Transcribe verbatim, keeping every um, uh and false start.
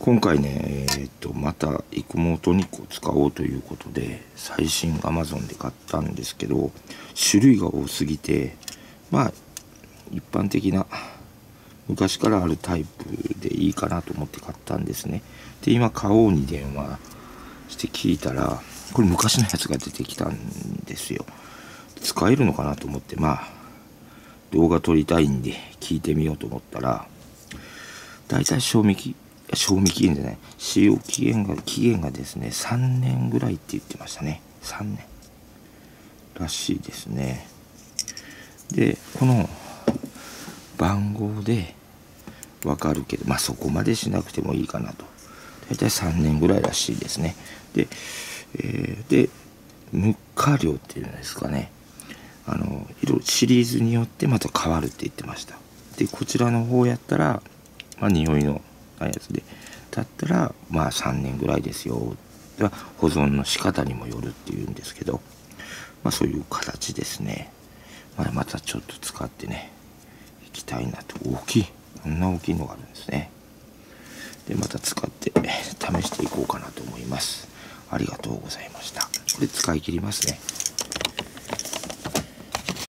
今回ね、えっとまた育毛トニックを使おうということで最新 アマゾン で買ったんですけど、種類が多すぎて、まあ一般的な昔からあるタイプでいいかなと思って買ったんですね。で今買おうに電話して聞いたら、これ昔のやつが出てきたんですよ。使えるのかなと思って、まあ動画撮りたいんで聞いてみようと思ったら、だいたい賞味期賞味期限じゃない使用期限が期限がですねさんねんぐらいって言ってましたね。さんねんらしいですね。でこの番号でわかるけど、まあそこまでしなくてもいいかなと。だいたいさんねんぐらいらしいですね。で、えー、で無加量っていうんですかね、あの色シリーズによってまた変わるって言ってました。でこちらの方やったら、まあ匂いのやつでだったらまあさんねんぐらいですよ。で保存の仕方にもよるっていうんですけど、まあそういう形ですね。まあ、またちょっと使ってねいきたいなと。大きい、こんな大きいのがあるんですね。でまた使って試していこうかなと思います。ありがとうございました。これ使い切りますね。